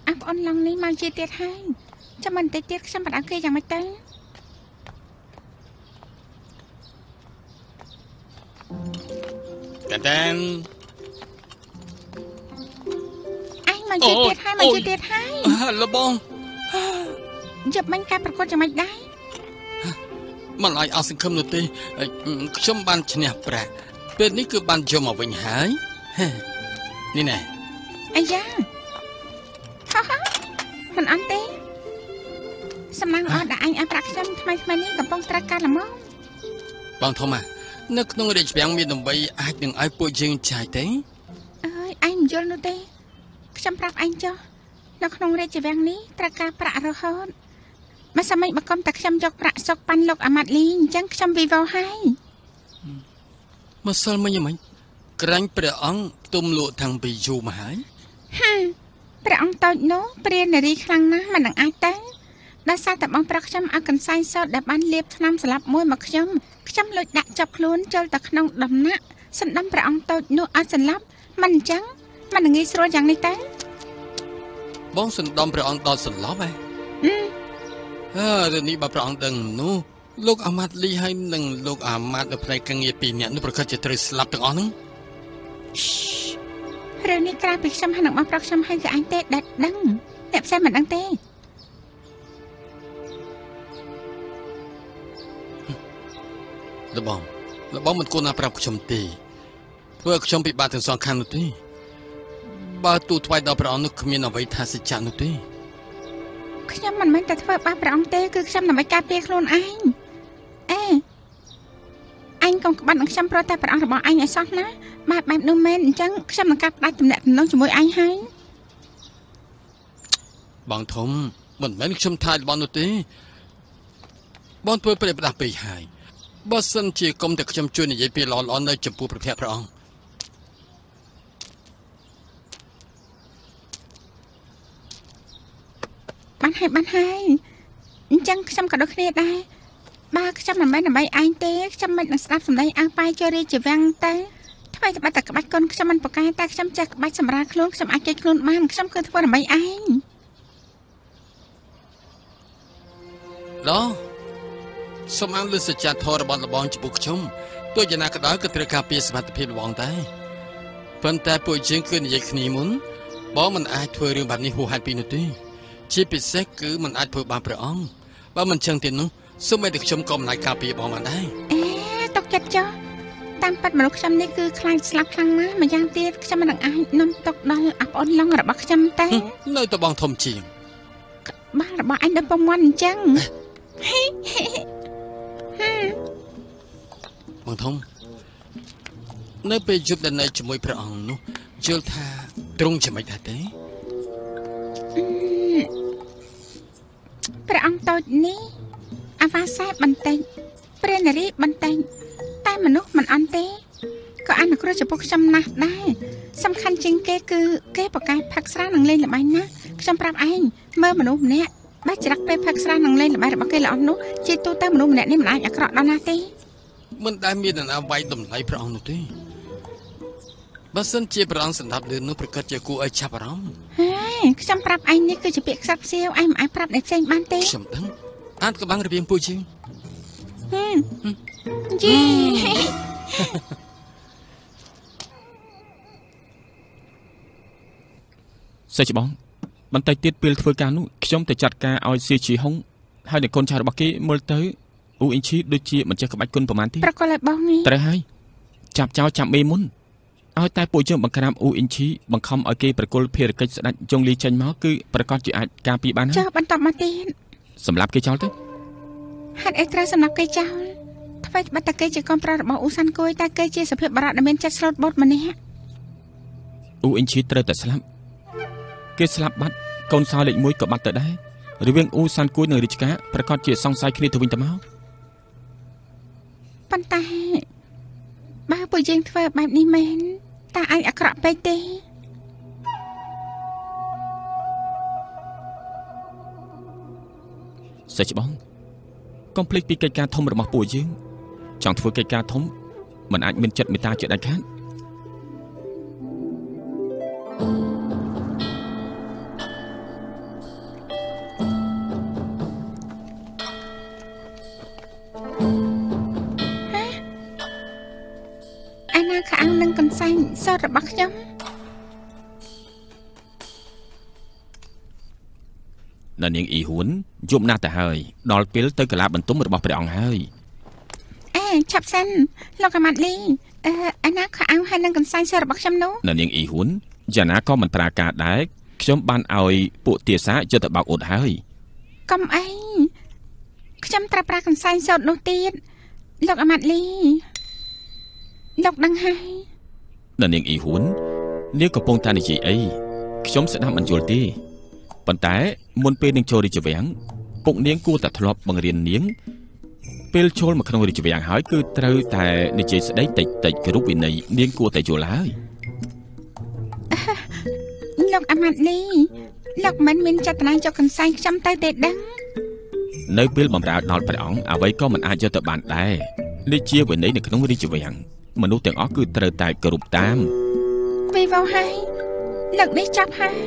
អាប់អនឡងនេះមកជាទៀតហើយចាំមិនតិចទៀតខ្ញុំបាត់អើគេយ៉ាងម៉េចទៅតានអញមកជាទៀតហើយមកជាទៀតហើយលបងយប់មិញការប្រកួតយ៉ាងម៉េចដែរមិនឲ្យអស់សង្ឃឹមនោះទេខ្ញុំបានឈ្នះប្រាក់ពេលនេះគឺបានយកមកវិញហើយនេះណែអាយ៉ាមិនអន់ទេសំណាងល្អដែលអញឲ្យប្រាក់ខ្ញុំថ្មីនេះកំពុងត្រូវការល្មមបងធំនៅក្នុងរាជវាំងមានដើម្បីអាចនឹងឲ្យពួកយើងចាយទេអើយអញមិនយល់នោះទេខ្ញុំប្រាប់អញចុះនៅក្នុងរាជវាំងនេះត្រូវការប្រាក់រហូតមិនសម័យបកុំតែខ្ញុំយកប្រាក់សុកប៉ាន់លោកអាម៉ាត់លីអញ្ចឹងខ្ញុំវិវោហើយមកសិលមិញហ្មងក្រាញ់ព្រះអង្គទុំលក់តាំងពីយូរមកហើយព្រះអង្គតូចនោះព្រាននារីខ្លាំងណាស់មិននឹងអាចទៅដោយសារតែបងប្រុសខ្ញុំឲ្យកន្សែងសតដែលបានលាបថ្នាំស្លាប់មួយមកខ្ញុំលួចដាក់ចាប់ខ្លួនចូលទៅក្នុងដំណាក់សណ្ដំព្រះអង្គតូចនោះឲ្យស្លាប់មិនអញ្ចឹងមិនងាយស្រួលយ៉ាងនេះទៅបងសណ្ដំព្រះអង្គដល់ស្លាប់រឿងនេះបើព្រះអង្គដឹងនោះលោកអាម៉ាត់លីហើយនិងលោកអាម៉ាត់នៅផ្នែកការងារពីរនាក់នោះប្រកាសជាត្រូវស្លាប់ទាំងអស់ហ្នឹងរឿងនេះក្រៅពីខ្ញុំហើយនឹងបងប្រុសខ្ញុំហើយគឺអញទេដែលដឹងអ្នកផ្សេងមិនដឹងទេលបងមិនគួរណាប្រាប់ខ្ញុំទេធ្វើឲ្យខ្ញុំពិបាកទាំងសងខាងនោះទេបើទូថ្វាយដល់ព្រះអង្គនោះគ្មានអ្វីថាសច្ចៈនោះទេខ្ញុំមិនមែនតែធ្វើបាបព្រះអង្គទេគឺខ្ញុំដើម្បីការពារខ្លួនឯងអញកុំក្បត់នឹងខ្ញុំព្រោះតែព្រះអង្គរបស់អញឲ្យសោះណាបែបនោះមែនអញ្ចឹងខ្ញុំនឹងកាត់ផ្ដាច់ទំនាក់ទំនងជាមួយអញហើយបងធំមិនមែនខ្ញុំថារបស់នោះទេបងធ្វើប្រេះផ្ដាស់ពេកហើយបើសិនជាគុំតែខ្ញុំជួយនិយាយពីល្អៗនៅចំពោះព្រះភ័ក្ត្រព្រះអង្គបានហើយអញ្ចឹងខ្ញុំក៏ដូចគ្នាដែរបើខ្ញុំមិនមែនដើម្បីឯងទេខ្ញុំមិននឹងស្ដាប់សម្ដីអើប៉ាយចូលរាជវាំងទៅថ្មីតែបាត់តែក្បាច់កូនខ្ញុំមិនប្រកែតែខ្ញុំចេះក្បាច់សម្រាលខ្លួនខ្ញុំអាចគេចខ្លួនបានខ្ញុំគឺធ្វើដើម្បីឯងសូមអើលើសច្ចធម៌របស់លបងចំពោះខ្ញុំទោះយ៉ាងណាក៏ដោយក៏ត្រូវការពារសមត្ថភាពលបងដែរប៉ុន្តែពួកយើងគឺនិយាយគ្នាមុនបងមិនអាចធ្វើរឿងបែបនេះហួសហេតុពីនោះទេជាពិសេសគឺមិនអាចធ្វើបាបព្រះអង្គបើមិនចឹងទេនោះសូម្បីតែខ្ញុំក៏មិនអាចការពារបងបានដែរទុកចិត្តចុះតាមពិតមនុស្សខ្ញុំនេះគឺខ្លាចស្លាប់ខ្លាំងណាស់ម្យ៉ាងទៀតខ្ញុំមិនអាចនាំទុកដល់អាប្អូនឡុងរបស់ខ្ញុំទេនៅតែបងធំជាងបានរបស់អញដល់6អញ្ចឹងបងធំនៅពេលយប់ដែលនៅជាមួយព្រះអង្គនោះយល់ថាទ្រង់ជាមិនដែរទេព្រះអង្គតូចនេះអាវាសែបន្តិចព្រះនារីបន្តិចតែមនុស្សមិនអន់ទេក៏អនុគ្រោះចំពោះខ្ញុំណាស់ដែរសំខាន់ជាងគេគឺគេប្រកែកផឹកស្រានឹងលេងល្បែងណាខ្ញុំប្រាប់ឯងមើលមនុស្សម្នាក់បើច្រាក់ពេលផឹកស្រានឹងលេងល្បែងរបស់គេល្អនោះជាទូទៅមនុស្សម្នាក់នេះមិនអាចអាក្រក់ដល់ណាទេមិនដែលមាននរណាវាយតម្លៃព្រះអង្គនោះទេបើសិនជាព្រះអង្គសម្ដាប់លឿននោះប្រកាសជាគួរឲ្យចាប់អារម្មណ៍ខ្ញុំប្រាប់ឯងនេះគឺជាពាក្យខ្សឹបខ្សៀវឯងមិនអាចប្រាប់អ្នកផ្សេងបានទេខ្ញុំដឹងអានក្បាំងរបៀងពួកជាងជីសេចបងបន្តិចទៀតពេលធ្វើការនោះខ្ញុំទៅចាត់ការឲ្យសៀជីហុងហើយអ្នកកូនចៅរបស់គេមើលទៅអ៊ូអ៊ីនឈីដូចជាមិនចេះក្បាច់គុណប្រហែលទេប្រកល់ឲ្យបងនេះត្រូវហើយចាប់ចោលចាប់មេមុនឲ្យតែពួកយើងបង្ក្រាបអ៊ូអ៊ីនឈីបង្ខំឲ្យគេប្រគល់ភារកិច្ចស្ដេចចុងលីចេញមកគឺប្រកាសជាអាចការពារបានហើយចុះបន្តមកទៀតសម្រាប់គេចោលទៅហេតុអីត្រូវសម្រាប់គេចោលថ្មីបាត់តែគេជាកូនប្រុសរបស់អ៊ូសាន់គួយតែគេជាសភាពបារតដែលមានចិត្តស្លូតបូតម្នាក់អ៊ូអ៊ីនឈីត្រូវតែស្លាប់គេស្លាប់បាត់កូនសោលេខ1ក៏បាត់ទៅដែររវាងអ៊ូសាន់គួយនិងរាជការប្រកាសជាសង្ស័យគ្នាទៅវិញទៅមកប៉ុន្តែបើពួកយើងធ្វើបែបនេះមែនតើអាចអាក្រក់ពេកទេសេចបងកុំភ្លេចពីកិច្ចការធំរបស់ពួកយើងចង់ធ្វើកិច្ចការធំមិនអាចមានចិត្តមេត្តាជាដាច់ខាតរបស់ខ្ញុំនៅនាងអ៊ីហ៊ួនយប់ណាស់ទៅហើយដល់ពេលទៅកាឡាបន្ទុំរបស់ព្រះអង្គហើយឆាប់សិនលោកអាម៉ាត់លីអាណាខោអាវហើយនឹងកន្សែងសរបស់ខ្ញុំនោះនៅនាងអ៊ីហ៊ួនយ៉ាងណាក៏មិនប្រាការដែរខ្ញុំបានឲ្យពួកទាសាយកទៅបោកអ៊ុតហើយកុំអីខ្ញុំត្រូវប្រាកន្សែងសនោះទៀតលោកអាម៉ាត់លីលោកដឹងហើយនៅនាងអ៊ីហ៊ួននាងកំពុងតែនិយាយអីខ្ញុំស្ដាប់មិនយល់ទេប៉ុន្តែមុនពេលនឹងចូលរាជវាំងពុកនាងគួរតែធ្លាប់បង្រៀននាងពេលចូលមកក្នុងរាជវាំងហើយគឺត្រូវតែនិយាយស្ដីតិចគ្រប់វិន័យនាងគួរតែយល់ហើយលោកអាម៉ាត់លីលោកមិនមានចេតនាយកកន្សែងខ្ញុំទៅទេដឹងនៅពេលបម្រើដល់ព្រះអង្គអ្វីក៏មិនអាចយកទៅបានដែរនេះជាវិន័យនៅក្នុងរាជវាំងមនុស្សទាំងអស់គឺត្រូវតែគោរពតាមវិវោហើយលោកនេះចាប់ហើយ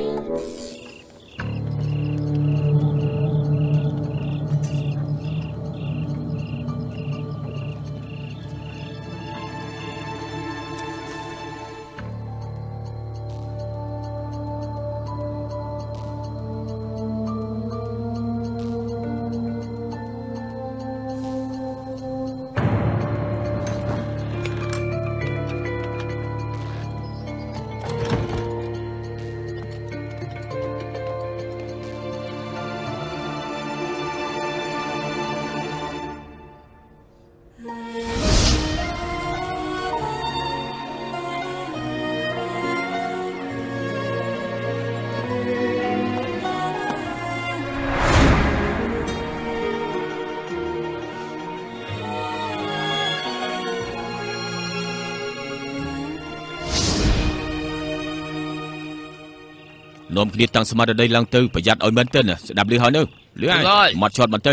នាំគ្នាតាំងស្មារតីឡើងទៅប្រយ័ត្នឲ្យមែនទែនស្ដាប់ឮហើយនៅឮហើយមកឈត់បន្តិច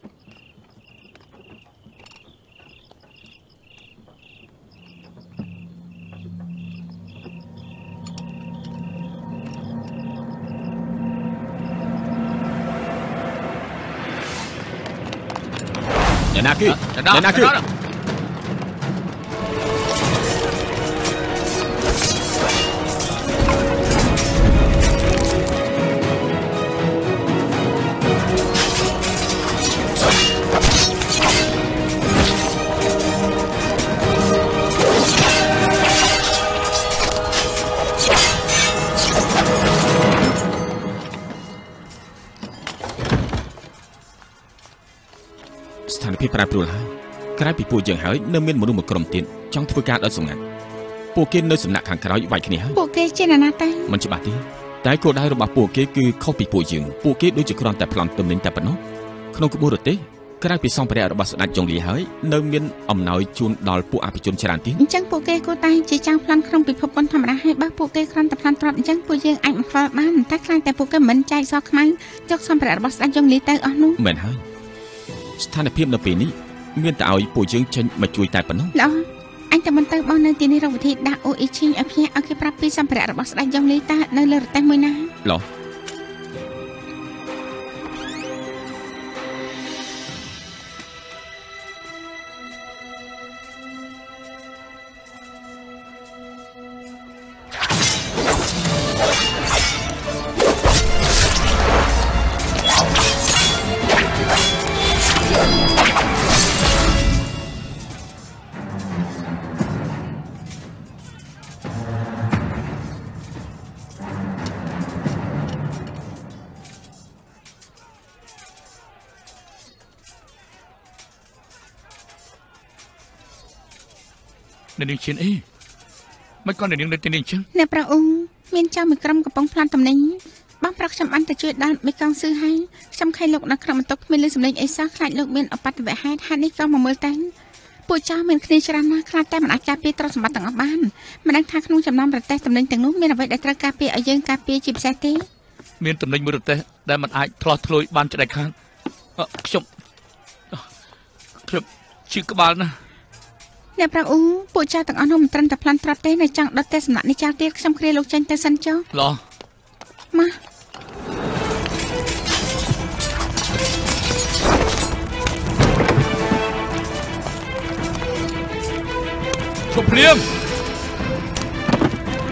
អ្នកណាគឺស្ថានភាពប្រែប្រួលហើយក្រៅពីពួកយើងហើយនៅមានមនុស្សមួយក្រុមទៀតចង់ធ្វើការដោយសម្ងាត់ពួកគេនៅសំណាក់ខាងក្រោយវាយគ្នាហើយពួកគេជាអ្នកណាទៅមិនច្បាស់ទេតែគោលដៅរបស់ពួកគេគឺខុសពីពួកយើងពួកគេដូចជាគ្រាន់តែប្លន់ទំនិញតែប៉ុណ្ណោះក្នុងក្បួនរទេះក្រៅពីសម្ភារៈរបស់ស្ដេចចុងលីហើយនៅមានអំណោយជូនដល់ពួកអភិជនច្រើនទៀតអញ្ចឹងពួកគេគួរតែជាចៅប្លន់ក្នុងពិភពធម្មតាហើយបើពួកគេគ្រាន់តែប្លន់ទ្រព្យអញ្ចឹងពួកយើងអាចមិនខ្វល់បានតែខ្លាចតែពួកគេមិនចែកសខ្មៅយកសម្ភារៈរបស់ស្ដេចចុងលីទៅអស់នោះមែនហើយស្ថានភាពនៅពេលនេះមានតែឲ្យពួកយើងចេញមកជួយតែប៉ុណ្ណោះល្អអញតែមិនទៅបោះនៅទីនេះរកវិធីដាក់អូអ៊ីឈីងឲ្យភ្នាក់ឲ្យគេប្រាប់ពីសម្ភារៈរបស់ស្ដេចយ៉ុងលីតានៅលើរទេះមួយណាល្អអ្នកនាងឈៀនអីមិនក៏អ្នកនាងនៅទីនេះអញ្ចឹងអ្នកប្រអ៊ុងមានចៅមួយក្រុមកំពុងផ្លាន់តំណែងបងប្រុសខ្ញុំបានទៅជួយដល់មេកងស៊ឺហើយខ្ញុំខៃលោកនៅក្នុងបន្ទប់គ្មានលឺសំឡេងអីសោះខ្លាចលោកមានអបតវហេតុហេតុនេះក៏មកមើលតែពួកចៅមានគ្នាច្រើនណាស់ខ្លាចតែមិនអាចការពារទ្រព្យសម្បត្តិទាំងអស់បានមិនដឹងថាក្នុងចំណោមរទេះតំណែងទាំងនោះមានអ្វីដែលត្រូវការពារឲ្យយើងការពារជាពិសេសទេមានតំណែងមួយរទេះដែលមិនអាចឆ្លោះធ្លួយបានច្រេកខាងខ្ញុំជឿក្បាលណាអ្នកប្រាប់អ៊ូពួកចៅទាំងអស់នោះមិនត្រឹមតែប្លន់ត្រាប់ទេនៅចង់ដុតទេសំណាក់នេះចៅទៀតខ្ញុំគ្រាលោកចេញទៅសិនចុះឡោះមកឈប់ភ្លាម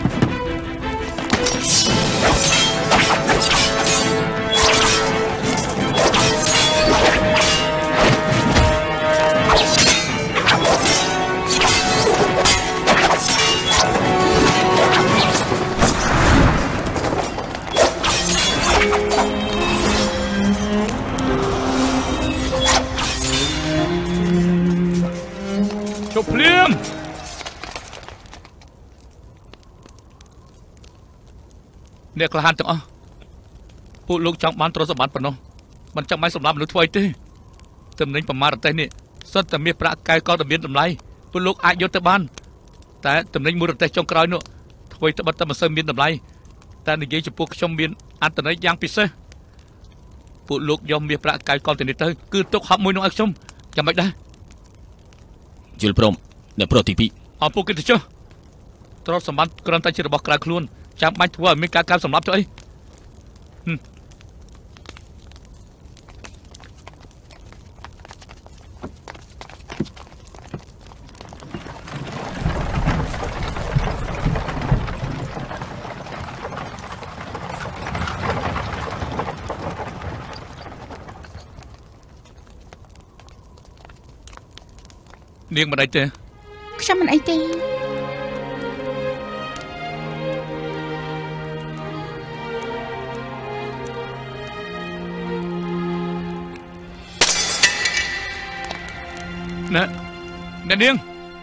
អ្នកក្លាហានទាំងអស់ពួកលោកចង់បានទ្រព្យសម្បត្តិប៉ុណ្ណោះមិនចាំបាច់សម្រាប់មនុស្សធ្វើអីទេតំណែងប្រមាណប្រទេសនេះសុទ្ធតែមានប្រាក់កែកលតែមានតម្លៃពួកលោកអាចយកទៅបានតែតំណែងមួយប្រទេសចុងក្រោយនោះធ្វើត្បិតតែមិនសូវមានតម្លៃតែនិយាយចំពោះខ្ញុំមានអត្ថន័យយ៉ាងពិសេសពួកលោកយកមាសប្រាក់កែកលទៅនេះទៅគឺទុកហប់មួយនោះឲ្យខ្ញុំចាំមិនដែរយល់ព្រមអ្នកប្រុសទី2 អរពួកគេទៅចុះទ្រព្យសម្បត្តិគ្រាន់តែជារបស់ក្រៅខ្លួនចាំបាច់ធ្វើឲ្យមានការកាប់សម្លាប់ចុះអីនាងមិនអីទេខ្ញុំមិនអីទេអ្នកនាង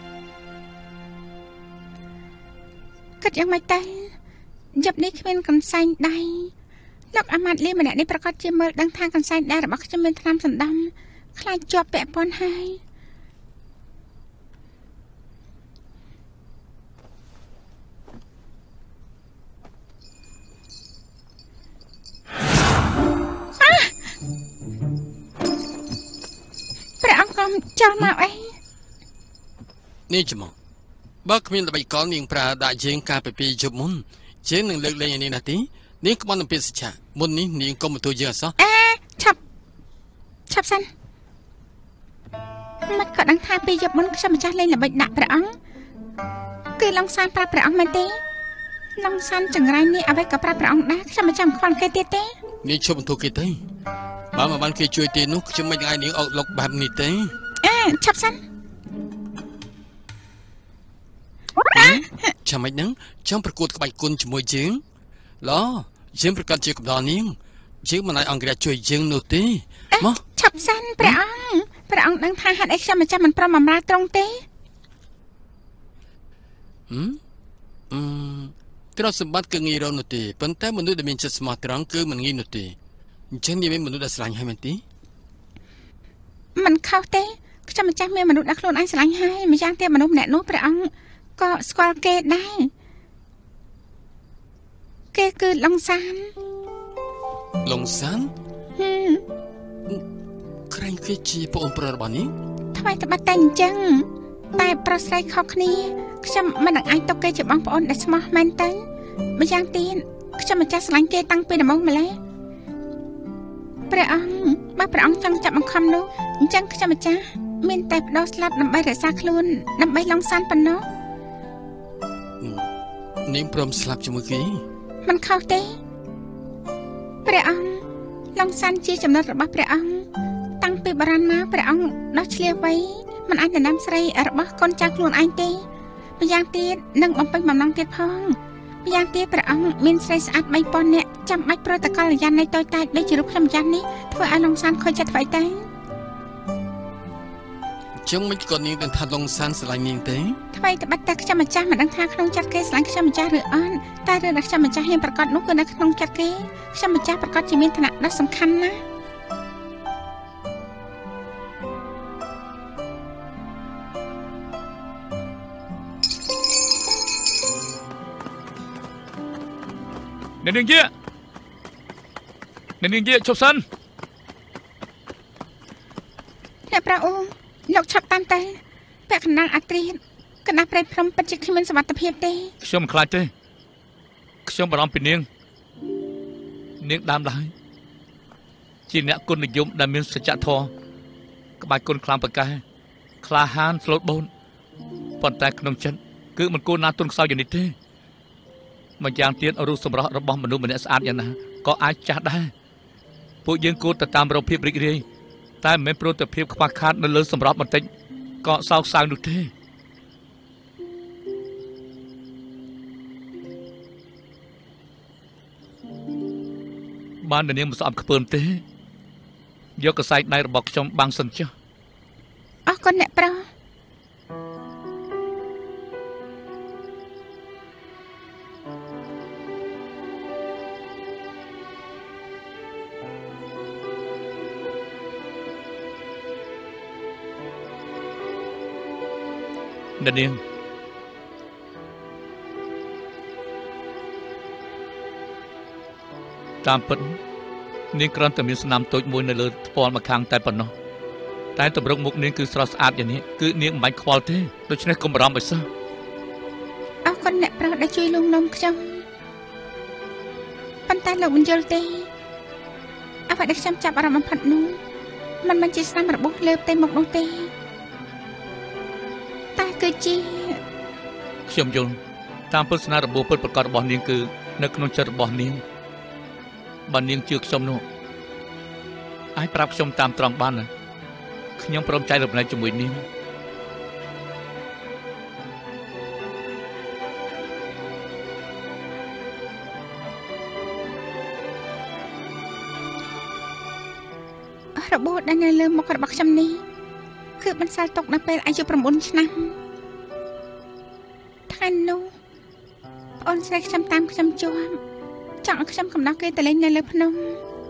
គិតយ៉ាងម៉េចតែយប់នេះគ្មានកន្សែងដៃលោកអាម៉ាត់លីម្នាក់នេះប្រកាសជាមើលដឹងថាកន្សែងដៃរបស់ខ្ញុំមានថ្នាំសណ្ដំខ្លាចជាប់ពាក់ព័ន្ធហើយព្រះអង្គកំចូលមកអីនេះច្មកបើគ្មានល្បិចកលនាងប្រើដាក់យើងការពីយប់មុនជាងនឹងលើកលែងនេះណាទីនាងក្បត់នឹងពាក្យសច្ចាមុននេះនាងកុំទទួលយើងអសោះឆាប់សិនមិនក៏ដឹងថាពីយប់មុនខ្ញុំម្ចាស់លេងល្បិចដាក់ព្រះអង្គគឺឡុងសានប្រាប់ព្រះអង្គមែនទេឡុងសានចង្រៃនេះអ្វីក៏ប្រាប់ព្រះអង្គដែរខ្ញុំមិនចាំខ្វល់គេទៀតទេនាងជប់បន្ទោគេទេបើមិនបានគេជួយទេនោះខ្ញុំមិនឲ្យនាងអុកលុកបែបនេះទេឆាប់សិនចាំមិនហ្នឹងចង់ប្រកួតក្បាច់គុណជាមួយយើងឡយើងប្រកាសជាកំដរនាងយើងមិនឲ្យអង្គរាជជួយយើងនោះទេមកឆាប់សិនព្រះអង្គដឹងថាហេតុអីខ្ញុំមិនចាំមិនព្រមបម្រើត្រង់ទេទ្រព្យសម្បត្តិគឺងាយរកនោះទេប៉ុន្តែមនុស្សដែលមានចិត្តស្មោះត្រង់គឺមិនងាយនោះទេអញ្ចឹងនិយាយមនុស្សដែលស្រឡាញ់ហើយមែនទេមិនខុសទេខ្ញុំម្ចាស់មានមនុស្សដែលខ្លួនឯងស្រឡាញ់ហើយម្យ៉ាងទៀតមនុស្សម្នាក់នោះព្រះអង្គក៏ស្គាល់គេដែរគេគឺឡុងសានក្រែងគេជាប្អូនប្រុសរបស់នាងថ្មីត្បិតតែអញ្ចឹងតែប្រុសស្រីខុសគ្នាខ្ញុំមិននឹងអាចទុកគេជាបងប្អូនដែលស្មោះមែនទេម្យ៉ាងទៀតខ្ញុំម្ចាស់ស្រឡាញ់គេតាំងពីដំបូងម្ល៉េះព្រះអង្គបើព្រះអង្គចង់ចាប់បង្ខំនោះអញ្ចឹងខ្ញុំម្ចាស់មានតែបដោស្លាប់ដើម្បីរក្សាខ្លួនដើម្បីឡុងសានប៉ុណ្ណោះនាងព្រមស្លាប់ជាមួយគេមិនខុសទេព្រះអង្គឡុងសានជាចំណុចរបស់ព្រះអង្គតាំងពីបុរាណមកព្រះអង្គដោះឆ្លៀសវៃមិនអាចដណ្ដើមស្រីរបស់កូនចៅខ្លួនឯងទេម្យ៉ាងទៀតនឹងបំពេញបំណងទៀតផងម្យ៉ាងទៀតព្រះអង្គមានស្រីស្អាត3000នាក់ចាំបាច់ប្រតកលយ៉ាងនៃតូចតាចដូចជារូបខ្ញុំយ៉ាងនេះធ្វើឲ្យឡុងសានខូចចិត្តអ្វីទេចឹងមិនក៏នាងដឹងថាឡុងសានស្រឡាញ់នាងទេថ្មីត្បិតតែខ្ញុំម្ចាស់មិនដឹងថាក្នុងចិត្តគេស្រឡាញ់ខ្ញុំម្ចាស់ឬអត់តែរឿងដែលខ្ញុំម្ចាស់ហ៊ានប្រកាសនោះគឺនៅក្នុងចិត្តគេខ្ញុំម្ចាស់ប្រកាសជាមានឋានៈដ៏សំខាន់ណាស់អ្នកនាងយាជប់សិនអ្នកប្រាអូលោកឆាប់តាមទៅពាក់កណ្ដាលអាត្រៀតកណ្ដាលព្រៃព្រំពិតជាគ្មានសុវត្ថិភាពទេខ្ញុំមិនខ្លាចទេខ្ញុំបារម្ភពីនាងដើមឡើយជាអ្នកគុណនិយមដែលមានសច្ចធម៌ក្បាច់គុណខ្លាំងប្រកែក្លាហានស្លូតបូនប៉ុន្តែក្នុងចិត្តគឺមិនគួរណាទុនខ្សោយយ៉ាងនេះទេម្យ៉ាងទៀតរូបសម្រស់របស់មនុស្សម្នាក់ស្អាតយ៉ាងណាក៏អាចចាស់ដែរពួកយើងគួរតែតាមរកភាពរីករាយតែមិនមែនព្រោះតែភាពខ្វះខាតនៅលើសម្រស់បន្តិចក៏សោកសៅនោះទេបាននាងមិនស្អប់ខ្ពើមទេយកកសែងដៃរបស់ខ្ញុំបាំងសិនចុះអរគុណអ្នកប្រុសនាងតាមពិតនាងគ្រាន់តែមានស្នាមតូចមួយនៅលើថ្ពាល់ម្ខាងតែប៉ុណ្ណោះតែតម្រុកមុខនាងគឺស្រស់ស្អាតយ៉ាងនេះគឺនាងមិនបាច់ខ្វល់ទេដូច្នេះកុំបារម្ភឲ្យសោះអរគុណអ្នកប្រុសដែលជួយលួងលោមខ្ញុំប៉ុន្តែលោកមិនយល់ទេអ្វីដែលខ្ញុំចាប់អារម្មណ៍បំផុតនោះมันជាស្នាមរបួសលើផ្ទៃមុខនោះទេតែគឺជាខ្ញុំយល់តាមពិតស្នាមរបួសពិតប្រាកដរបស់នាងគឺនៅក្នុងចិត្តរបស់នាងបើនាងជឿខ្ញុំនោះអាចប្រាប់ខ្ញុំតាមត្រង់បានណាខ្ញុំព្រមចែករំលែកជាមួយនាងរបួសដែលនៅលើមុខរបស់ខ្ញុំនេះគឺបន្សល់ទុកនៅពេលអាយុ9ឆ្នាំថ្ងៃនោះប្អូនស្រីខ្ញុំតាមខ្ញុំជាប់ចង់ឲ្យខ្ញុំកំណោះគេទៅលេងនៅលើភ្នំ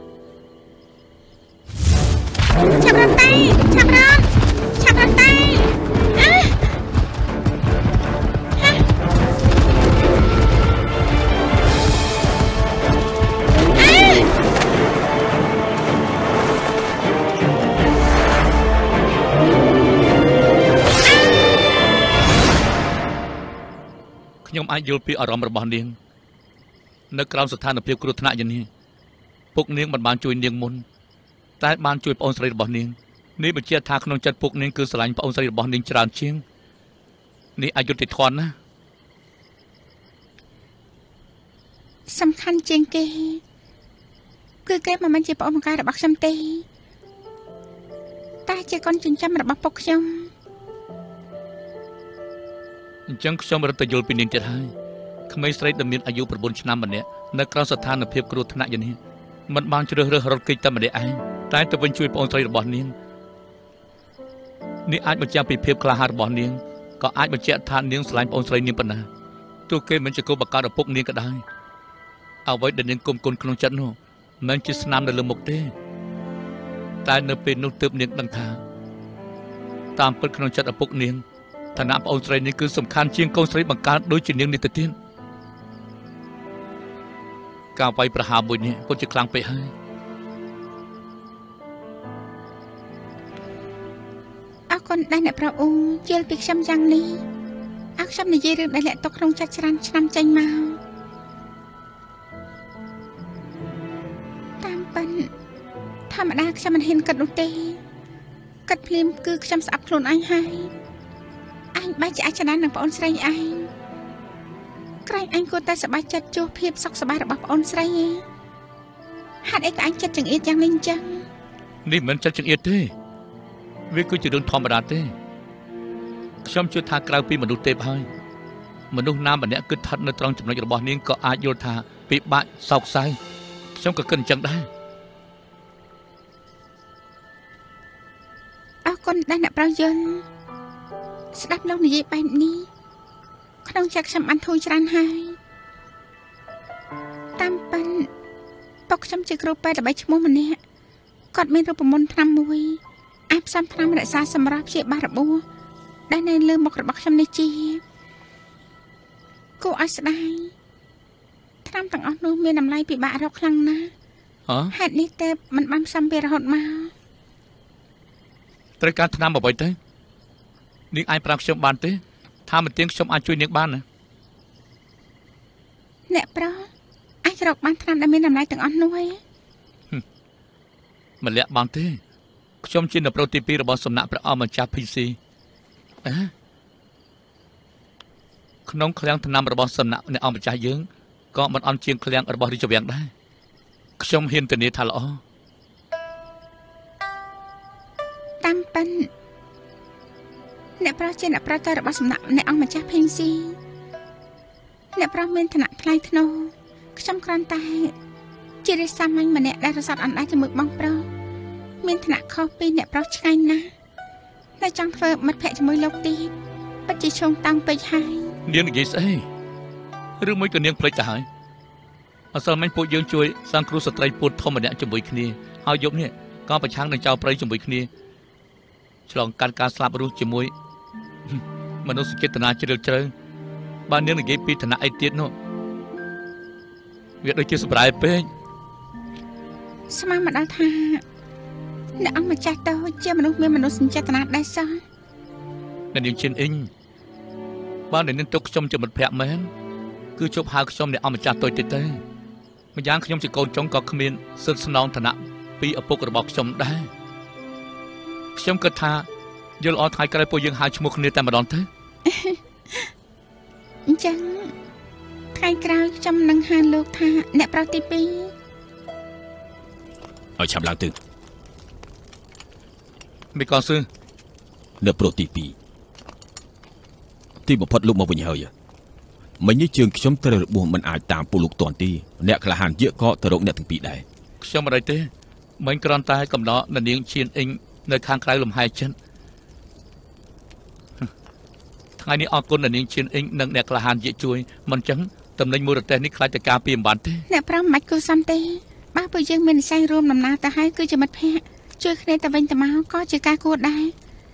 ឆាប់រត់តែឆាប់រត់តែខ្ញុំអាចយល់ពីអារម្មណ៍របស់នាងនៅក្រោមស្ថានភាពគ្រោះថ្នាក់យ៉ាងនេះពុកនាងមិនបានជួយនាងមុនតែបានជួយប្អូនស្រីរបស់នាងនេះបញ្ជាក់ថាក្នុងចិត្តពុកនាងគឺស្រឡាញ់ប្អូនស្រីរបស់នាងច្រើនជាងនេះអយុត្តិធម៌ណាស់សំខាន់ជាងគេគឺគេមិនមែនជាប្អូនបង្ការរបស់ខ្ញុំទេតែជាកូនចិញ្ចឹមរបស់ពុកខ្ញុំអញ្ចឹងខ្ញុំរត់ទៅយល់ពីនាងទៀតហើយក្មេងស្រីដែលមានអាយុ9ឆ្នាំម្នាក់នៅក្រោមស្ថានភាពគ្រោះថ្នាក់យ៉ាងនេះមិនបានជ្រើសរើសរត់គេចតែម្នាក់ឯងតែទៅវិញជួយប្អូនស្រីរបស់នាងនេះអាចបញ្ជាក់ពីភាពក្លាហានរបស់នាងក៏អាចបញ្ជាក់ថានាងស្រឡាញ់ប្អូនស្រីនាងប៉ុណ្ណាទោះគេមិនជាគូបកកើតឪពុកនាងក៏ដោយអ្វីដែលនាងគុំគុណក្នុងចិត្តនោះមិនជាស្នាមនៅលើមុខទេតែនៅពេលនោះទើបនាងដឹងថាតាមពិតក្នុងចិត្តឪពុកនាងឋានៈប្អូនស្រីនេះគឺសំខាន់ជាងកូនស្រីបង្កើតដូចជានាងនេះទៅទៀតការវាយប្រហារមួយនេះពិតជាខ្លាំងពេកហើយអរគុណដែលអ្នកប្រុសអ៊ូយល់ពីខ្ញុំយ៉ាងនេះអើខ្ញុំនិយាយរឿងដែលលាក់ទុកក្នុងចិត្តច្រើនឆ្នាំចេញមកតាមពិតធម្មតាខ្ញុំមិនហ៊ានគិតនោះទេគិតភ្លាមគឺខ្ញុំស្អប់ខ្លួនឯងហើយអញបែរជាអាចចដាននឹងប្អូនស្រីឯងក្រែងអញគួរតែសប្បាយចិត្តជួបភាពសុខសប្បាយរបស់ប្អូនស្រីឯងហេតុអីក៏អញចិត្តចង្អៀតយ៉ាងនេះអញ្ចឹងនេះមិនចិត្តចង្អៀតទេវាគឺជារឿងធម្មតាទេខ្ញុំជឿថាក្រៅពីមនុស្សទេពហើយមនុស្សណាម្នាក់គិតស្ថិតនៅត្រង់ចំណុចរបស់នាងក៏អាចយល់ថាពិបាកសោកសៅខ្ញុំក៏គិតអញ្ចឹងដែរអរគុណដែលអ្នកប្រុសយល់ស្ដាប់លោកនិយាយបែបនេះក្នុងចិត្តខ្ញុំបានធូរច្រើនហើយតាមពិតពុកខ្ញុំជាគ្រូពេទ្យល្បីឈ្មោះម្នាក់គាត់មានរូបមន្តថ្នាំមួយអាចផ្សំថ្នាំរក្សាសម្រស់ព្យាបាលរបួសដែលនៅលើមុខរបស់ខ្ញុំនេះជាគួរឲ្យស្ដាយថ្នាំទាំងអស់នោះមានតម្លៃពិបាករកខ្លាំងណាស់ហេតុនេះទើបមិនបានផ្សំពីរហូតមកត្រូវការថ្នាំអ្វីទៅនាងអាចប្រាប់ខ្ញុំបានទេថាមិនទៀងខ្ញុំអាចជួយនាងបានណាអ្នកប្រុសអាចរកបានថ្នាំដែលមានតម្លៃទាំងអស់នោះឯងមិនលាក់បានទេខ្ញុំជាអ្នកប្រុសទី2របស់សំណាក់ព្រះអង្គម្ចាស់ PC ក្នុងឃ្លាំងថ្នាំរបស់សំណាក់អ្នកអង្គម្ចាស់យើងក៏មិនអន់ជាងឃ្លាំងរបស់រាជវាំងដែរខ្ញុំហ៊ានធានាថាល្អតាមពិតអ្នកប្រុសជាអ្នកប្រតិរបស់សំណាក់អ្នកអង្គម្ចាស់ PC អ្នកប្រុសមានឋានៈថ្លៃថ្នូរខ្ញុំគ្រាន់តែជារាជសាមញ្ញម្នាក់ដែលរសាត់អណ្ដាតជាមួយបងប្រុសមានឋានៈខុសពីអ្នកប្រុសឆ្ងាញ់ណាស់តែចង់ធ្វើមិត្តភក្តិជាមួយលោកទៀតពិតជាឈោងតាំងពេកហើយនាងនិយាយស្អីឬមួយក៏នាងភ្លេចទៅហើយអសលមិញពួកយើងជួយសង្គ្រោះស្ត្រីពុទ្ធធម្មម្នាក់ជាមួយគ្នាហើយយប់នេះក៏ប្រឆាំងនឹងចៅព្រៃជាមួយគ្នាឆ្លងកាត់ការស្លាប់រស់ជាមួយមនុស្សចេតនាជ្រាលជ្រៅបាននាងនិយាយពីឋានៈអីទៀតនោះវាដូចជាសម្រាយពេកស្មានមកដល់ថាអ្នកអង្គម្ចាស់តូចជាមនុស្សមានមនោសញ្ចេតនាដែរសោះអ្នកនាងឈិនអ៊ីងបាននាងទុកខ្ញុំជាមិត្តភក្តិមែនគឺជប់ហៅខ្ញុំអ្នកអង្គម្ចាស់តូចទេម្យ៉ាងខ្ញុំជាកូនចុងក៏គ្មានសិទ្ធិស្នងឋានៈពីឪពុករបស់ខ្ញុំដែរខ្ញុំគិតថាយល់អត់ថ្ងៃក្រោយពួកយើងហៅឈ្មោះគ្នាតែម្ដងទៅអញ្ចឹងថ្ងៃក្រោយខ្ញុំនឹងហៅលោកថាអ្នកប្រុសទី2 ឲ្យឆាប់ឡើងទៅមីកនស៊ឺអ្នកប្រុសទី2ទីបំផុតលោកមកវិញហើយមិញនេះជើងខ្ញុំត្រូវរបួសមិនអាចតាមពូលោកតាន់ទេអ្នកក្លាហានយាកក៏ទៅរកអ្នកទាំងពីរដែរខ្ញុំមិនអីទេមិញគ្រាន់តែកំដរនាងឈៀនអ៊ីងនៅខាងក្រៅលំហែចិត្តថ្ងៃនេះអរគុណនាងឈៀនអ៊ីងនិងអ្នកក្លាហានយាកជួយមិនចឹងតំណែងមួយរទេសនេះខ្លាចតែការពីអំបានទេអ្នកប្រមិនគូសំទេបើពួកយើងមាននិស្ស័យរួមដំណើរទៅហើយគឺជាមិត្តភក្តិជួយគ្នាទៅវិញទៅមកក៏ជាការគួរដែរ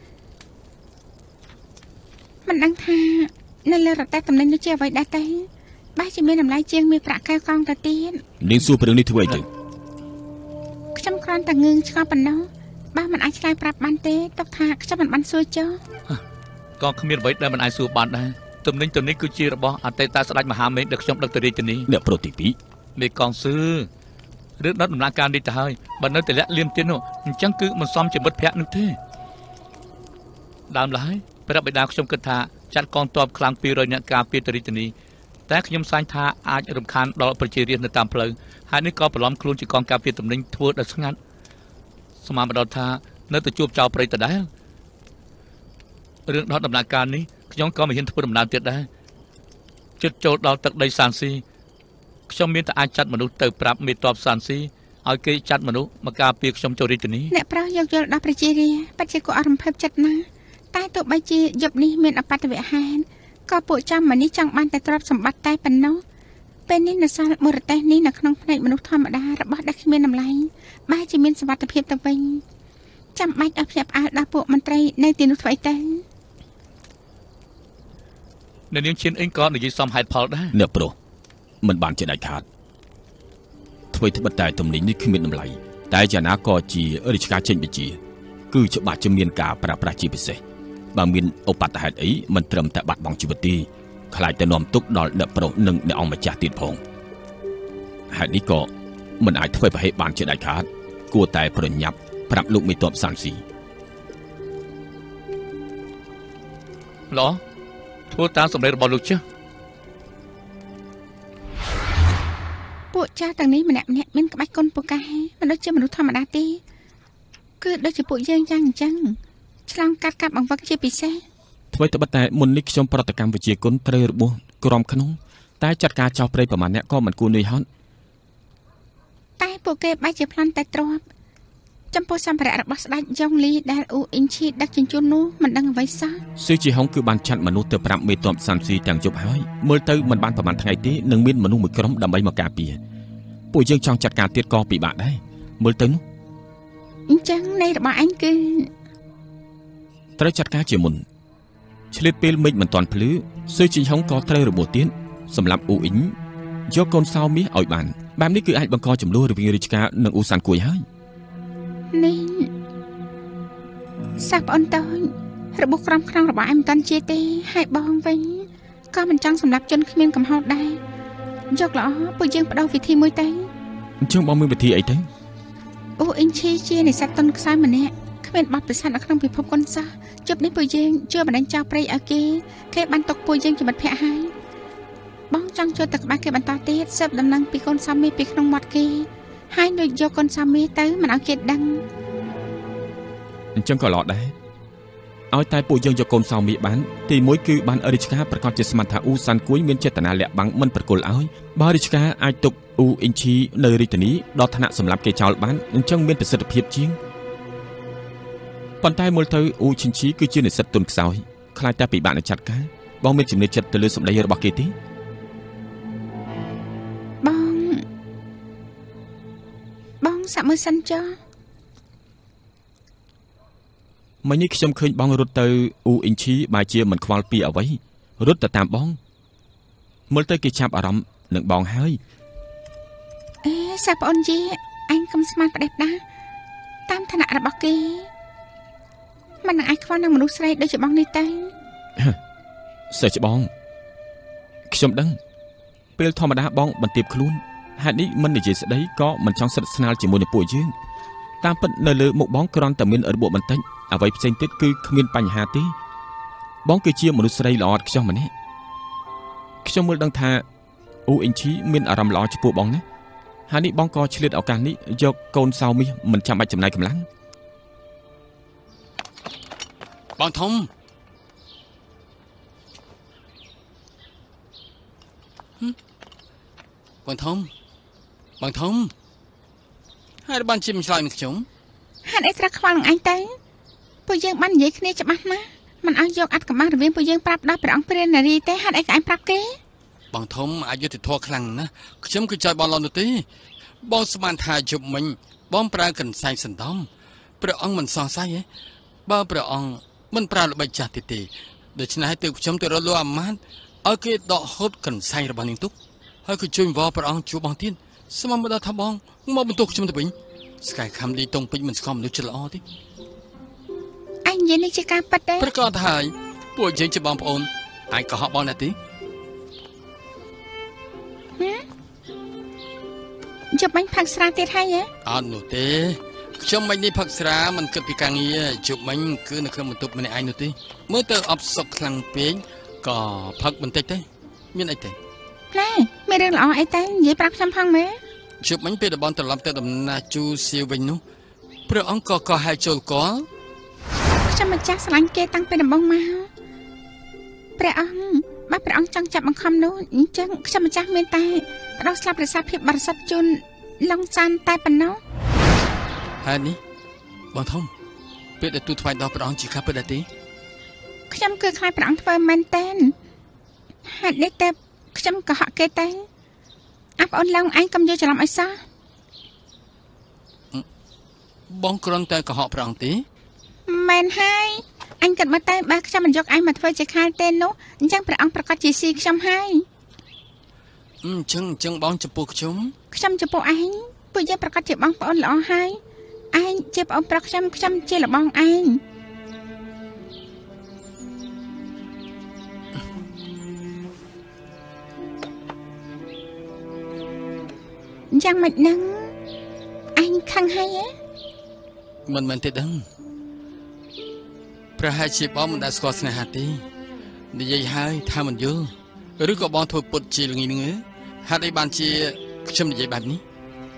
មិនដឹងថានៅលើរទេះតំណែងនេះជាអ្វីដែរទេបើជាមានតម្លៃជាងមានប្រាក់កែវកង់ទៅទៀតនាងសួរព្រឹងនេះធ្វើអីទៅខ្ញុំគ្រាន់តែងឿងឆ្ងល់ប៉ុណ្ណោះបើមិនអាចឆ្លើយប្រាប់បានទេទុកថាខ្ញុំមិនបានសួរចុះក៏គ្មានអ្វីដែលមិនអាចសួរបានដែរតំណែងនេះគឺជារបស់អតីតស្ដេចមហាមេឃដែលខ្ញុំដឹកទៅរាជធានីអ្នកប្រុសទី2 មេកងស៊ឺរឿងដុតដំណើរការនេះទៅហើយបើនៅតែលាក់លៀមទៀតនោះអញ្ចឹងគឺមិនសមជាមិត្តភក្តិនោះទេដើមឡើយព្រះបិតាខ្ញុំគិតថាចាត់កងទ័ពខ្លាំង200នាក់ការពាររាជធានីតែខ្ញុំសាញ់ថាអាចរំខានដល់ប្រជារាស្ត្រនៅតាមផ្លូវហើយនេះក៏បន្លំខ្លួនជាកងការពារតំណែងធ្វើដល់ស្ងាត់ស្មានម្ដងថានៅទៅជួបចៅព្រៃដដែលរឿងដុតដំណើរការនេះខ្ញុំក៏មិនហ៊ានធ្វើដំណើរទៀតដែរជិតចូលដល់ទឹកដីសានស៊ីខ្ញុំមានតែអាចចាត់មនុស្សទៅប្រាប់មេតបសានស៊ីឲ្យគេចាត់មនុស្សមកការពារខ្ញុំចូលរាជធានីអ្នកប្រុសយកយល់ដល់ប្រជារាស្ត្រពិតជាគួរអរំភើបចិត្តណាស់តែទោះបីជាយប់នេះមានអបតវហេតុក៏ពួកចាំមកនេះចង់បានតែទ្រព្យសម្បត្តិតែប៉ុណ្ណោះពេលនេះនៅសល់មរទេសនេះនៅក្នុងផ្នែកមនុស្សធម្មតារបស់ដែលគ្មានតម្លៃបែរជាមានសុវត្ថិភាពទៅវិញចាំបាច់ឲ្យភ្ញាក់ផ្អើលដល់ពួកមន្ត្រីនៅទីនោះធ្វើអីទៅនាងឈិនអ៊ីងក៏និយាយសមហេតុផលដែរអ្នកប្រុសមិនបានជាដាច់ខាតអ្វីត្បិតតែទំនិញនេះគ្មានតម្លៃតែយ៉ាងណាក៏ជារាជការចេញបញ្ជាគឺច្បាស់ជាមានការប្រើប្រាស់ជាពិសេសបើមានឧបទ្ទហេតុអីមិនត្រឹមតែបាត់បង់ជីវិតទេខ្លាចតែនាំទុក្ខដល់អ្នកប្រុសនិងអ្នកអង្គម្ចាស់ទៀតផងហេតុនេះក៏មិនអាចធ្វើប្រហែលបានជាដាច់ខាតគួរតែប្រញាប់ប្រាប់លោកមេតបសានស៊ីឡោះធ្វើតាមសម្ដីរបស់លោកចាស់ពួកចាស់ទាំងនេះម្នាក់មានក្បាច់គុណពូកែមិនដូចជាមនុស្សធម្មតាទេគឺដូចជាពួកយើងយ៉ាងអញ្ចឹងឆ្លងកាត់កាប់បង្វឹកជាពិសេសអ្វីត្បិតតែមុននេះខ្ញុំប្រតិកម្មវិជាគុណត្រូវរបួសក្រំក្នុងតែចាត់ការចោះព្រៃប្រមាណអ្នកក៏មិនគួរនឿយហត់តែពួកគេបែរជាប្លន់តែទ្រាំចំពោះសម្ភារៈរបស់ស្ដេចយ៉ុងលីដែលអ៊ូអ៊ីនឈីដឹកជញ្ជូននោះមិនដឹងអ្វីសោះស៊ឺជីហុងគឺបានចាត់មនុស្សទៅប្រាប់មេតបសានស៊ីទាំងយប់ហើយមើលទៅមិនបានប្រមាណថ្ងៃទេនឹងមានមនុស្សមួយក្រុមដើម្បីមកការពារពួកយើងចង់ចាត់ការទៀតក៏ពិបាកដែរមើលទៅនោះអញ្ចឹងនៃរបស់អញគឺត្រូវចាត់ការជាមុនឆ្លៀតពេលមេឃមិនទាន់ភ្លឺស៊ឺជីហុងក៏ត្រូវរបួសទៀតសម្រាប់អ៊ូអ៊ីនយកកូនសោមាសឲ្យបានបែបនេះគឺអាចបង្កចំនួនរវាងរាជការនិងអ៊ូសានគួយហើយនេះសាប់អូនតូចរបួសក្រំក្នុងរបស់អញមិនតាន់ជាទេហើយបងវិញក៏មិនចង់សម្រាប់ជនគ្មានកំហុសដែរយកល្អពួកយើងបដូរវិធីមួយទៅអញ្ចឹងបងមានវិធីអីទៅអ៊ូអ៊ីនឈីជានិស្សិតតុនខ្សោយម្នាក់គ្មានបទពិសោធន៍នៅក្នុងពិភពគុណសោះជប់នេះពួកយើងជួយបណ្ដឹងចោលព្រៃឲ្យគេបានຕົកពួកយើងជាមិត្តភក្តិហើយបងចង់ជួយទឹកក្បាច់គេបន្តទៀតស៊ើបដំណឹងពីកូនសាមីពីក្នុងមាត់គេហើយដូចយកកូនសាមីទៅមិនឲ្យគេដឹងអញ្ចឹងក៏ល្អដែរឲ្យតែពួកយើងយកកូនសោមីបានទីមួយគឺបានរាជការប្រកាសជាស្មានថាអ៊ូសានគួយមានចេតនាលាក់បាំងមិនប្រគល់ឲ្យបើរាជការអាចទុកអ៊ូអ៊ីនឈីនៅរាជធានីដល់ថ្នាក់សម្រាប់គេចោលបានអញ្ចឹងមានប្រសិទ្ធភាពជាងប៉ុន្តែមើលទៅអ៊ូឈិនឈីគឺជានិស្សិតទុនខ្សោយខ្លាចតែពិបាកនឹងចាត់ការបងមានជំនឿចិត្តទៅលើសម្ដីរបស់គេទេបងសាក់មើលសិនចុះមិញនេះខ្ញុំឃើញបងរត់ទៅអ៊ូអ៊ីងឈីបែរជាមិនខ្វល់ពីអ្វីរត់ទៅតាមបងមើលទៅគេចាប់អារម្មណ៍នឹងបងហើយសាប្អូនយាអញកុំស្មានផ្ដេសផ្ដាតាមឋានៈរបស់គេមិននឹងអាចខ្វល់នឹងមនុស្សស្រីដូចជាបងនេះទេសិស្សច្បងខ្ញុំដឹងពេលធម្មតាបងបន្ទាបខ្លួនហេតុនេះមិននិយាយស្ដីក៏មិនចង់ស្និទ្ធស្នាលជាមួយនឹងពួកយើងតាមពិតនៅលើមុខបងគ្រាន់តែមានរបួសបន្តិចអ្វីផ្សេងទៀតគឺគ្មានបញ្ហាទេបងគឺជាមនុស្សស្រីល្អឥតខ្ចោះម្នាក់ខ្ញុំមើលដឹងថាអ៊ូអ៊ីងឈីមានអារម្មណ៍ល្អចំពោះបងណាហើយនេះបងក៏ឆ្លៀតឱកាសនេះយកកូនសៅមាសមិនចាំបាច់ចំណាយកម្លាំងបងធំបងធំហើយបានជិះមិនឆ្លើយនឹងខ្ញុំហេតុអីត្រូវខ្វល់នឹងអញទៅពួកយើងបាននិយាយគ្នាច្បាស់ណាស់មិនឲ្យយកអត្តកម្បាំងរវាងពួកយើងប្រាប់ដល់ព្រះអង្គព្រះនារីទេហេតុអីក៏អញប្រាប់គេបងធំអយុធធម៌ខ្លាំងណាស់ខ្ញុំគឺចោលបងឡននោះទេបងស្មានថាជប់មិញបងប្រើកន្សែងសណ្ដំព្រះអង្គមិនសង្ស័យទេបើព្រះអង្គមិនប្រើល្បិចចាស់ទេដូច្នេះទើបខ្ញុំទៅរកលោកអាម៉ាតឲ្យគេដកហូតកន្សែងរបស់នាងទុកហើយក៏ជួយវល់ព្រះអង្គជួបបងទៀតស្មានមកដល់ថាបងមកបន្ទោសខ្ញុំទៅវិញស្កាយខំលីតុងពេញមិនស្គមមនុស្សចិត្តល្អទេអញនិយាយនេះជាការពិតទេប្រកាសថាហើយពួកយើងជាបងប្អូនអញក៏ហក់បងដែរទេជប់មិញផឹកស្រាទៀតហើយអត់នោះទេខ្ញុំមិញនេះផឹកស្រាមិនគិតពីការងារជប់មិញគឺនៅក្នុងបន្ទប់ម្នាក់ឯងនោះទេមើលទៅអបសុកខ្លាំងពេកក៏ផឹកបន្តិចទេមានអីទេណែមានរឿងល្អអីទេនិយាយប្រាប់ខ្ញុំផងមើលជប់មិញពេលតំបន់ត្រឡប់ទៅដំណាជូសៀវវិញនោះព្រះអង្គក៏ហៅចូលកលខ្ញុំម្ចាស់ស្រឡាញ់គេតាំងពីដំបូងមកព្រះអង្គបើព្រះអង្គចង់ចាប់បង្ខំនោះអញ្ចឹងខ្ញុំម្ចាស់មានតែផ្ដោតស្លាប់រក្សាភាពបរិសុទ្ធជូនឡុងចាន់តែប៉ុណ្ណោះហើយនេះបងធំពេលដែលទូថ្វាយដល់ព្រះអង្គជាការពិតដែរទេខ្ញុំគឺខ្លាចព្រះអង្គធ្វើមែនតែនហេតុនេះតែខ្ញុំក៏ហក់គេតែអាប់អូនឡុងឯងកុំយកច្រឡំអីសោះបងគ្រាន់តែកុហកព្រះអង្គទេមែនហើយអញគិតមកតែបើខ្ញុំមិនយកឯងមកធ្វើជាខាលទេនោះអញ្ចឹងព្រះអង្គប្រកាសជាស៊ីខ្ញុំហើយអញ្ចឹងបងចំពោះខ្ញុំចំពោះឯងពួកយើងប្រកាសជាបងប្អូនល្អហើយឯងជាប្អូនប្រុសខ្ញុំជាលបងឯងយ៉ាងម៉េចនឹងអញខឹងហើយមិនមែនទេដឹងប្រហែលជាបងមិនដែលស្គាល់ស្នេហាទេនិយាយហើយថាមិនយល់ឬក៏បងធ្វើពុតជាល្ងីនឹងហេតុអីបានជាខ្ញុំនិយាយបែបនេះ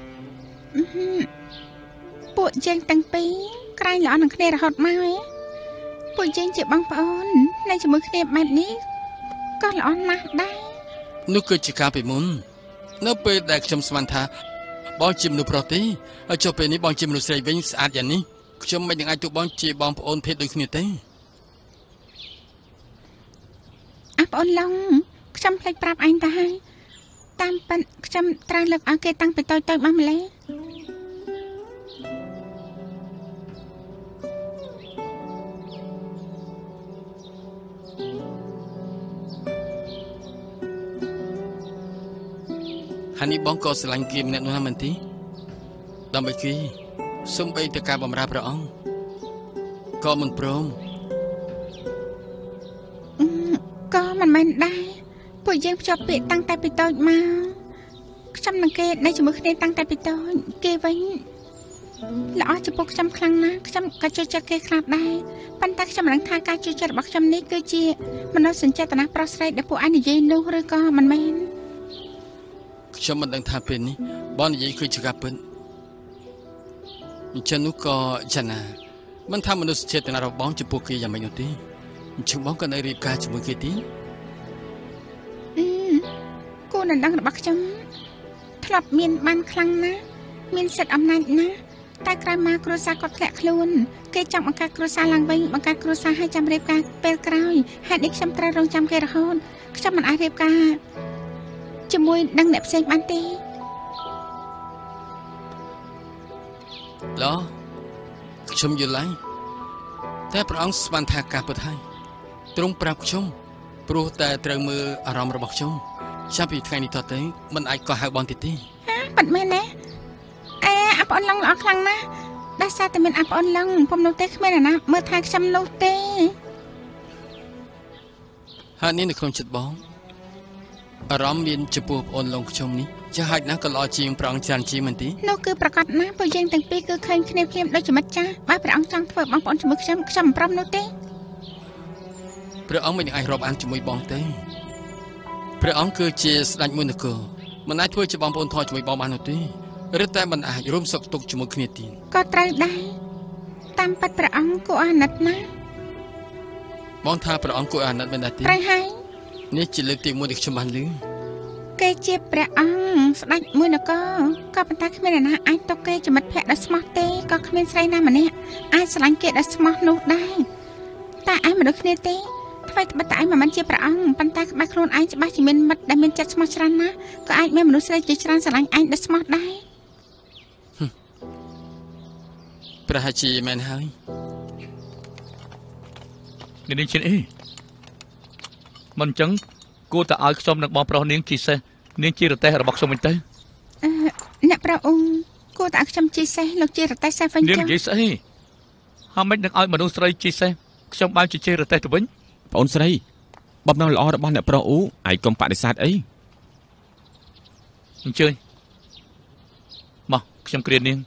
ពួកយើងទាំងពីរក្រែងល្អនឹងគ្នារហូតមកពួកយើងជាបងប្អូននៅជាមួយគ្នាបែបនេះក៏ល្អណាស់ដែរនោះគឺជាការពីមុននៅពេលដែលខ្ញុំស្មានថាបងជាមនុស្សប្រុសទេហើយចុះពេលនេះបងជាមនុស្សស្រីវិញស្អាតយ៉ាងនេះខ្ញុំមិននឹងអាចទូបងជាបងប្អូនភេទដូចគ្នាទេអប្អូនឡុងខ្ញុំភ្លេចប្រាប់អញទៅហើយតាមពិតខ្ញុំត្រូវលើកឲ្យគេតាំងពីតូចៗមកម្លេះហើយនេះបងក៏ស្រឡាញ់គេម្នាក់នោះមែនទេដើម្បីគេសូម្បីតែការបម្រើព្រះអង្គក៏មិនព្រមក៏មិនមែនដែរពួកយើងភ្ជាប់ពាក្យតាំងតែពីតូចមកខ្ញុំនឹងគេនៅជាមួយគ្នាតាំងតែពីតូចគេវិញល្អចំពោះខ្ញុំខ្លាំងណាស់ខ្ញុំក៏ជឿចិត្តគេខ្លាំងដែរប៉ុន្តែខ្ញុំមិនដឹងថាការជឿចិត្តរបស់ខ្ញុំនេះគឺជាមនោសញ្ចេតនាប្រុសស្រីដែលពួកឯងនិយាយនោះឬក៏មិនមែនខ្ញុំមិនដឹងថាពេលនេះបងនិយាយគឺជាការពិតអញ្ចឹងនោះក៏ចាណាមិនថាមនោសញ្ចេតនារបស់បងចំពោះគេយ៉ាងម៉េចនោះទេអញ្ចឹងបងក៏នៅរៀបការជាមួយគេទៀតគូដណ្ដឹងរបស់ខ្ញុំធ្លាប់មានបានខ្លាំងណាស់មានសិទ្ធិអំណាចណាស់តែក្រោយមកគ្រួសារគាត់ធ្លាក់ខ្លួនគេចង់បង្កើតគ្រួសារឡើងវិញបង្កើតគ្រួសារឲ្យចាំរៀបការពេលក្រោយហេតុនេះខ្ញុំត្រូវរងចាំគេរហូតខ្ញុំមិនអាចរៀបការជាមួយនឹងអ្នកផ្សេងបានទេឡោខ្ញុំយល់ហើយតែព្រះអង្គស្មានថាការពិតហើយទ្រង់ប្រាប់ខ្ញុំព្រោះតែត្រូវមើលអារម្មណ៍របស់ខ្ញុំចាប់ពីថ្ងៃនេះតទៅមិនអាចកោះហៅបងទៀតទេប៉ិតមែនណាអាប្អូនឡងល្អខ្លាំងណាស់ដោយសារតែមានអាប្អូនឡងពុំនោះទេគ្មានណាមើលថាខ្ញុំនោះទេហើយនេះនៅក្នុងចិត្តបងអារម្មណ៍មានចំពោះប្អូនឡងខ្ញុំនេះចាស់ហេតុណាស់ក៏ល្អជាងព្រះអង្គច្រើនជាងមែនទេនោះគឺប្រកាសណាស់ពួកយើងទាំងពីរគឺឃើញគ្នាភ្លាមដូចជាមិត្តចាស់បើព្រះអង្គចង់ធ្វើបងប្អូនជាមួយខ្ញុំមិនព្រមនោះទេព្រះអង្គមិនអាចរាប់អានជាមួយបងទេព្រះអង្គគឺជាស្ដេចមួយនគរមិនអាចធ្វើជាបងប្អូនថយជាមួយបងបាននោះទេឬតែមិនអាចរួមសុខទុក្ខជាមួយគ្នាទៀតក៏ត្រូវដែរតាមពិតព្រះអង្គគួរអាណិតណាស់បងថាព្រះអង្គគួរអាណិតមែនដែរទេត្រូវហើយនេះជាលើកទី1ដែលខ្ញុំបានឮគេជាព្រះអង្គស្ដេចមួយនគរក៏ប៉ុន្តែគ្មានអ្នកណាអាចទុកគេជាមិត្តភក្តិដ៏ស្មោះទេក៏គ្មានស្រីណាម្នាក់អាចស្រឡាញ់គេដ៏ស្មោះនោះដែរតែឯងមនុស្សគ្នាទេថ្មីត្បិតតែឯងមិនមែនជាព្រះអង្គប៉ុន្តែក្បែរខ្លួនឯងច្បាស់ជាមានមិត្តដែលមានចិត្តស្មោះច្រើនណាស់ក៏អាចមានមនុស្សស្រីជាច្រើនស្រឡាញ់ឯងដ៏ស្មោះដែរប្រហែលជាមែនហើយនាងជាអីមិនអញ្ចឹងគួរតែឲ្យខ្ញុំនឹងបងប្រុសនាងជីសេះនាងជារទេះរបស់ខ្ញុំវិញទៅអ្នកប្រអ៊ុំគួរតែឲ្យខ្ញុំជីសេះលោកជារទេះសេះវិញចឹងនាងនិយាយស្អីហើយមិននឹងឲ្យមនុស្សស្រីជីសេះខ្ញុំបានជារទេះទៅវិញបងអូនស្រីបំណងល្អរបស់អ្នកប្រុសអ៊ូឯងកុំបដិសេធអីអញ្ជើញមកខ្ញុំគ្រានាង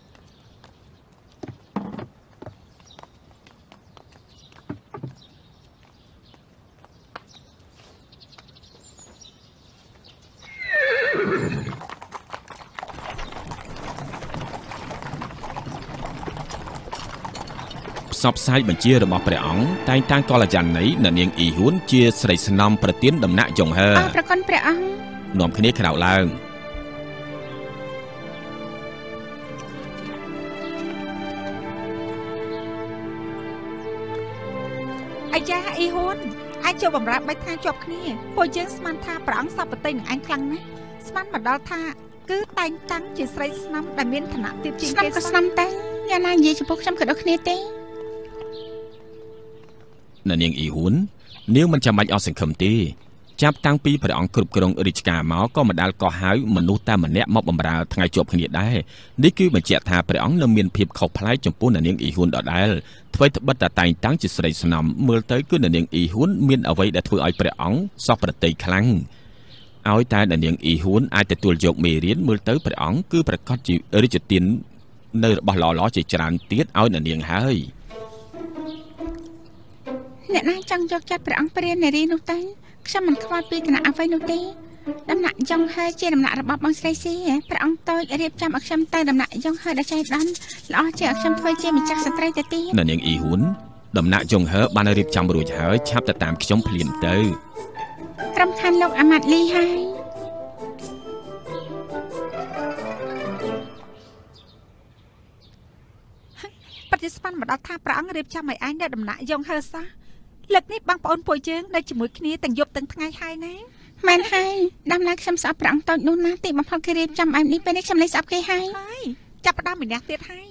ផ្សព្វផ្សាយបញ្ជារបស់ព្រះអង្គតែងតាំងកល្យាណីអ្នកនាងអ៊ីហ៊ួនជាស្រីស្នំប្រទានដំណាក់យងហឺប្រគុណព្រះអង្គនាំគ្នាក្រោកឡើងអាយ៉ាអ៊ីហ៊ួនអាចចូលបំរើ3ថ្ងៃជាប់គ្នាពួកយើងស្មានថាព្រះអង្គសពតិនឹងអញខ្លាំងណាស់ស្មានមកដល់ថាគឺតែងតាំងជាស្រីស្នំដែលមានឋានៈទាបជាងគេស្នំតែយ៉ាងណានិយាយចំពោះខ្ញុំក៏ដូចគ្នាទេអ្នកនាងអ៊ីហ៊ួននាងមិនចាំបាច់អស់សង្ឃឹមទេចាប់តាំងពីព្រះអង្គគ្រប់គ្រងរាជការមកក៏មិនដាល់កោះហៅមនុស្សតែម្នាក់មកបម្រើថ្ងៃជាប់គ្នាដែរនេះគឺបញ្ជាក់ថាព្រះអង្គនៅមានភាពខុសប្លែកចំពោះអ្នកនាងអ៊ីហ៊ួនដដែលអ្វីត្បិតតែតែងតាំងជាស្រីស្នំមើលទៅគឺអ្នកនាងអ៊ីហ៊ួនមានអ្វីដែលធ្វើឲ្យព្រះអង្គសោះប្រតិយខ្លាំងឲ្យតែអ្នកនាងអ៊ីហ៊ួនអាចទទួលយកមេរៀនមើលទៅព្រះអង្គគឺប្រកាសជារាជទាននៅរបស់ល្អៗជាច្រើនទៀតឲ្យអ្នកនាងហើយអ្នកណាចង់យកចិត្តព្រះអង្គព្រាននារីនោះទៅខ្ញុំមិនខ្វល់ពីគណៈអ្វីនោះទេដំណាក់យ៉ុងហឺជាដំណាក់របស់បងស្រីស៊ីព្រះអង្គតូចរៀបចំឲ្យខ្ញុំទៅដំណាក់យ៉ុងហឺដល់ចៃដន្យល្អជាឲ្យខ្ញុំធ្វើជាម្ចាស់ស្ត្រីទៅទៀតអ្នកនាងអ៊ីហ៊ួនដំណាក់យ៉ុងហឺបានរៀបចំរួចហើយឆាប់ទៅតាមខ្ញុំភ្លាមទៅក្រុមខានលោកអាម៉ាត់លីហើយបច្ចុប្បន្នមកដល់ថាព្រះអង្គរៀបចំឲ្យឯងនៅដំណាក់យ៉ុងហឺសោះលើកនេះបងប្អូនពួកយើងនៅជាមួយគ្នាទាំងយប់ទាំងថ្ងៃហើយណាមែនហើយដំណើរខ្ញុំស្អប់ព្រះអង្គតូចនោះណាទីបំផុតគេរៀបចំឯនេះពេលនេះខ្ញុំលេចស្អប់គេហើយចាប់ផ្ដើមម្នាក់ទៀតហើយ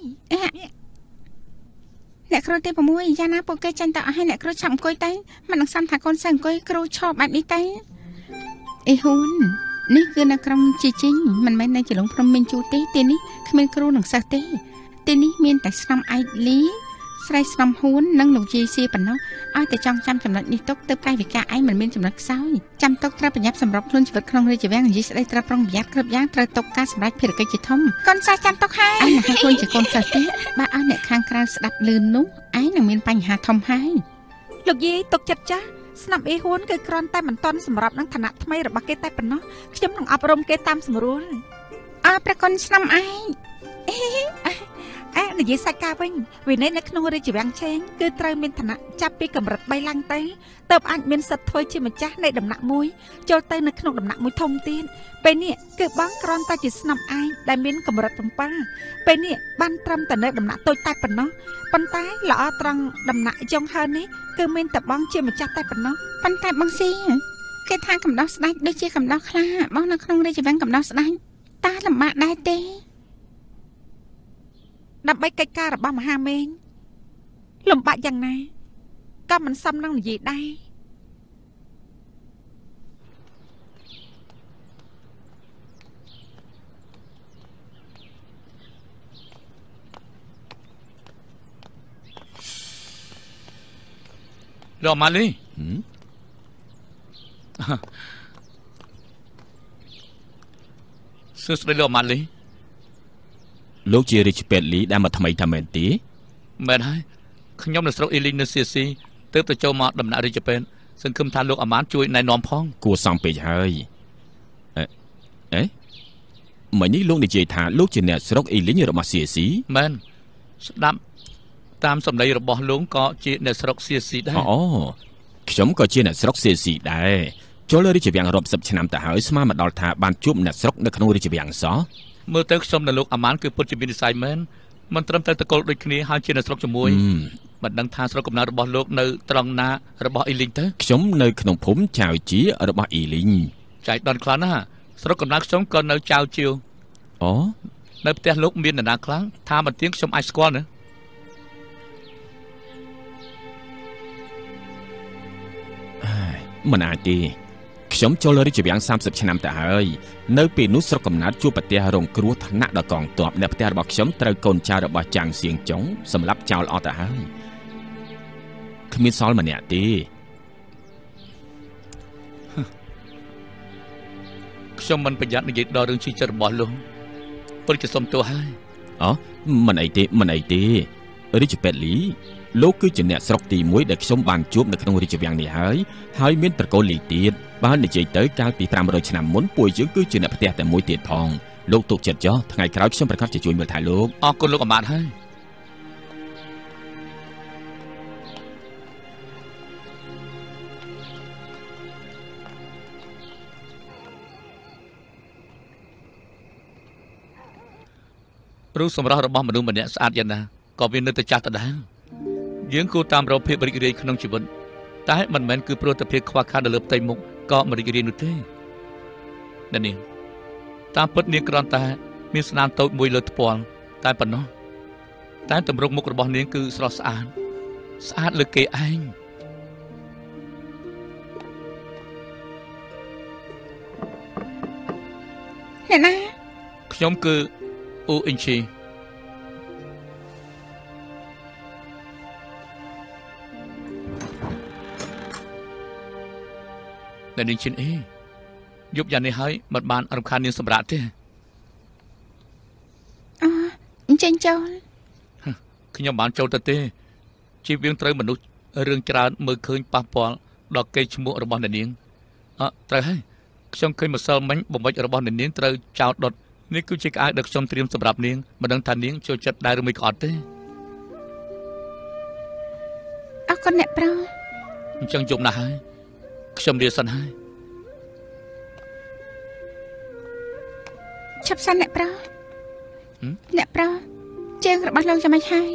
អ្នកគ្រូទី6យ៉ាងណាពួកគេចាញ់តើអស់ហើយអ្នកគ្រូឆាប់អង្គុយទៅមិននឹងសំថាកូនសិស្សអង្គុយគ្រូឈប់បែបនេះទៅអ៊ីហ៊ូននេះគឺនៅក្រុងជីជីងមិនមែននៅចលងព្រំមីងជូទេទីនេះគ្មានគ្រូនឹងសិស្សទេទីនេះមានតែស្នំឯកលីស្រីស្នំហ៊ួននិងលោកយាយសៀប៉ុណ្ណោះឲ្យតែចង់ចាំចំណុចនេះទុកទៅកាយវិការឯងមិនមានចំណុចខ្សោយចាំទុកត្រូវប្រញាប់សម្របខ្លួនជីវិតក្នុងរាជវាំងនិយាយស្ដីត្រូវប្រុងប្រយ័ត្នគ្រប់យ៉ាងត្រូវទុកការសម្រេចភារកិច្ចជាធំកូនសិស្សចាំទុកហើយឯងនឹងឲ្យខ្លួនជាកូនសិស្សទេបើឲ្យអ្នកខាងក្រៅស្ដាប់លឺនោះឯងនឹងមានបញ្ហាធំហើយលោកយាយទុកចិត្តចាស់ស្នាប់អ៊ីហ៊ួនគឺគ្រាន់តែមិនទាន់សម្រាប់នឹងឋានៈថ្មីរបស់គេតែប៉ុណ្ណោះខ្ញុំនឹងអប់រំគេតាមស្រួលប្រកុនស្នាំឯងនិយាយសាច់ការវិញវិន័យនៅក្នុងរាជវាំងឆេងគឺត្រូវមានឋានៈចាប់ពីកម្រិត3ឡើងទៅទើបអាចមានសិទ្ធិធ្វើជាម្ចាស់នៃដំណាក់មួយចូលទៅនៅក្នុងដំណាក់មួយធំទៀតពេលនេះគឺបងគ្រាន់តែជាស្នំឯងដែលមានកម្រិត7ពេលនេះបានត្រឹមតែនៅដំណាក់តូចតែប៉ុណ្ណោះប៉ុន្តែល្អត្រង់ដំណាក់យ៉ុងហឺនេះគឺមានតែបងជាម្ចាស់តែប៉ុណ្ណោះប៉ុន្តែបងស៊ីគេថាកំដោះស្ដេចដូចជាកំដោះខ្លាបងនៅក្នុងរាជវាំងកំដោះស្ដេចតើលំបាកដែរទេដើម្បីកិច្ចការរបស់មហាមេងលំបាកយ៉ាងណាក៏មិនសមនឹងនិយាយដែរលោកម៉ាលីសួស្តីលោកម៉ាលីលោកជារាជពេទ្យលីដែលមកថ្មីថាមែនទេមែនហើយខ្ញុំនៅស្រុកអ៊ីលីងនៅសៀស៊ីទើបទៅចូលមកដំណាក់រាជពេទ្យសង្ឃឹមថាលោកអាម៉ានជួយណែនាំផងគួរសមពេកហើយមិញនេះលោកនិយាយថាលោកជាអ្នកស្រុកអ៊ីលីងរបស់សៀស៊ីមែនស្ដាប់តាមសម្ដីរបស់លោកក៏ជាអ្នកស្រុកសៀស៊ីដែរអូខ្ញុំក៏ជាអ្នកស្រុកសៀស៊ីដែរចូលរាជវាំងរាប់សិបឆ្នាំទៅហើយស្មានមកដល់ថាបានជួបអ្នកស្រុកនៅក្នុងរាជវាំងសោះមើលទៅខ្ញុំនិងលោកអាម៉ានគឺពិតជាមាននិស្ស័យមែនមិនត្រឹមតែតកូលដូចគ្នាហើយជាអ្នកស្រុកជាមួយមិនដឹងថាស្រុកកំណើតរបស់លោកនៅត្រង់ណារបស់អ៊ីលីងទៅខ្ញុំនៅក្នុងភូមិចៅជារបស់អ៊ីលីងចៃដន្យខ្លាំងណាស់ស្រុកកំណើតខ្ញុំក៏នៅចៅជាវអូនៅផ្ទះលោកមាននរណាខ្លាំងថាមិនទៀងខ្ញុំអាចស្គាល់ណាមិនអាចទេខ្ញុំចូលរាជវាំង30ឆ្នាំទៅហើយនៅពេលនោះស្រុកកំណើតជួបប្រទះរងគ្រោះថ្នាក់ដល់កងទ័ពអ្នកផ្ទះរបស់ខ្ញុំត្រូវកូនចៅរបស់ចាំងសៀងចុងសម្លាប់ចោលអស់ទៅហើយគ្មានសល់ម្នាក់ទេខ្ញុំមិនប្រយ័ត្ននិយាយដល់រឿងជីចិត្តរបស់លោកពិតជាសុំទោសហើយមិនអីទេរាជពេទ្យលីលោកគឺជាអ្នកស្រុកទី1ដែលខ្ញុំបានជួបនៅក្នុងរាជវាំងនេះហើយមានត្រកូលលីទៀតបាននិយាយទៅកាលពី500ឆ្នាំមុនពួកយើងគឺជាអ្នកផ្ទះតែមួយទៀតផងលោកទុកចិត្តចុះថ្ងៃក្រោយខ្ញុំប្រកាសជាជួយមើលថែលោកអរគុណលោកអាម៉ាតហើយរូបសម្រស់របស់មនុស្សម្នាក់ស្អាតយ៉ាងណាក៏វានៅតែចាស់ដដែលយើងគួរតាមរកភាពរីករាយក្នុងជីវិតតែមិនមែនគឺព្រោះតែភាពខ្វះខាតនៅលើផ្ទៃមុខក៏មិនរីករាយនោះទេអ្នកនាងតាមពិតនាងគ្រាន់តែមានស្នាមតូចមួយលើថ្ពាល់តែប៉ុណ្ណោះតែទម្រង់មុខរបស់នាងគឺស្រស់ស្អាតលើគេឯងអ្នកណាខ្ញុំគឺអូអ៊ីងឈីតែនាងឈិនអីយប់យ៉ាងនេះហើយមិនបានរំខាននាងសម្រាប់ទេអញ្ចឹងចូលខ្ញុំបានចូលទៅទេជីវៀងត្រូវមនុស្សរឿងច្រើនមើលឃើញប៉ះពាល់ដល់កេរ្តិ៍ឈ្មោះរបស់អ្នកនាងត្រូវហើយខ្ញុំឃើញម្សិលមិញបំពេចរបស់អ្នកនាងត្រូវចោលដុតនេះគឺជាក្អែកដែលខ្ញុំត្រៀមសម្រាប់នាងមិនដឹងថានាងចូលចិត្តដែរឬមិនក៏អត់ទេអរគុណអ្នកប្រុសអញ្ចឹងយប់ណាស់ហើយខ្ញុំលាសិនហើយឆាប់សិនអ្នកប្រុសជើងរបស់លោកយ៉ាងម៉េចហើយ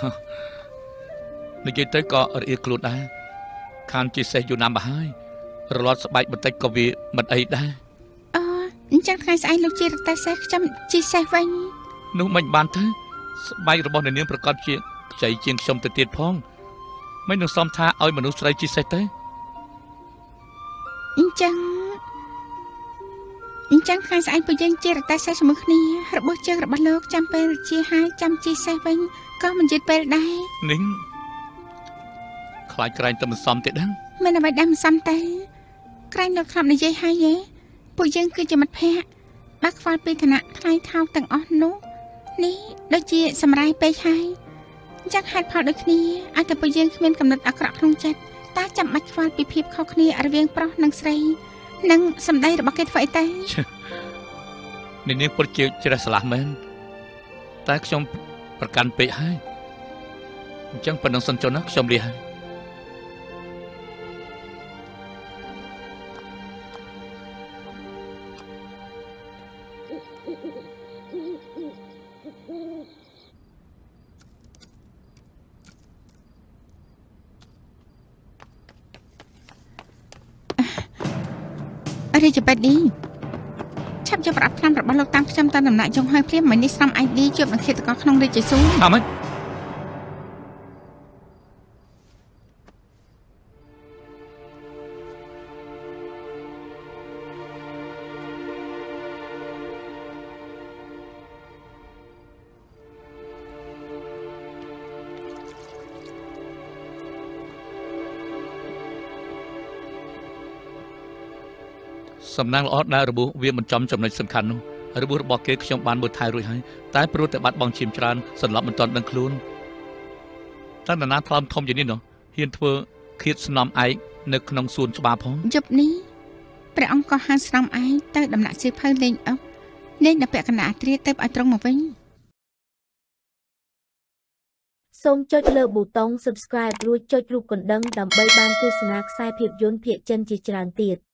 និយាយទៅក៏រអៀលខ្លួនដែរខានជាសេះយូរណាស់មកហើយរលត់ស្បែកបន្តិចក៏វាមិនអីដែរអញ្ចឹងថ្ងៃស្អែកលោកជារតែសេះខ្ញុំជីសេះវិញនោះមិនបានទៅស្បែករបស់អ្នកនាងប្រកាសជាខ្ចីជាងខ្ញុំទៅទៀតផងមិននឹងសមថាឲ្យមនុស្សស្រីជីសេះទៅអញ្ចឹងថ្ងៃស្អែកពួកយើងជារតែសេះជាមួយគ្នារបួសជើងរបស់លោកចាំពេលជាហើយចាំជីសេះវិញក៏មិនយឺតពេលដែរនេះខ្លាចក្រែងតែមិនសមទេដឹងមិនអ្វីដែលមិនសមទេក្រែងលោកធ្លាប់និយាយហើយទេពួកយើងគឺជាមិត្តភក្តិបាក់ខ្វល់ពីឋានៈថ្លៃថោកទាំងអស់នោះនេះដូចជាសម្រាយពេកហើយអញ្ចឹងហេតុផលដូចគ្នាឲ្យតែពួកយើងគ្មានកំណត់អាក្រក់ក្នុងចិត្តតែចាំបាច់ខ្វល់ពីភាពខុសគ្នារវាងប្រុសនិងស្រីនិងសម្ដីរបស់គេធ្វើអីទៅនេះនាងពិតជាជ្រះស្រឡះមែនតែខ្ញុំប្រកាន់ពេកហើយអញ្ចឹងប៉ុណ្ណឹងសិនចុះណាខ្ញុំលាហើយរាជបតីឆាប់យកប្រអប់ថ្នាំរបស់លោកតាមខ្ញុំតាមដំណាក់ចុងហើយព្រាមមិញនេះស្រាំ ID ជួបនឹងឃាតករក្នុងរាជសួរអាម៉េចសំណាងល្អដែលរបួសវាមិនចំចំណុចសំខាន់នោះរបួសរបស់គេខ្ញុំបានមើលថែរួចហើយតែព្រោះតែបាត់បង់ឈាមច្រើនសន្លប់មិនទាន់ដឹងខ្លួនតើនរណាថ្លើមធំយ៉ាងនេះនោះហ៊ានធ្វើឃាតស្នំឯកនៅក្នុងសួនច្បារផងយប់នេះព្រះអង្គក៏ហានស្នំឯងទៅដំណាក់សៀវភៅលេងអុកលេងដល់ពាក់កណ្ដាលអាត្រាទៅឲ្យត្រង់មកវិញសូមចុចលើប៊ូតុង Subscribe រួចចុចរូបកណ្ដឹងដើម្បីបានទស្សនាខ្សែភាពយន្តភាគចិនជាច្រើនទៀត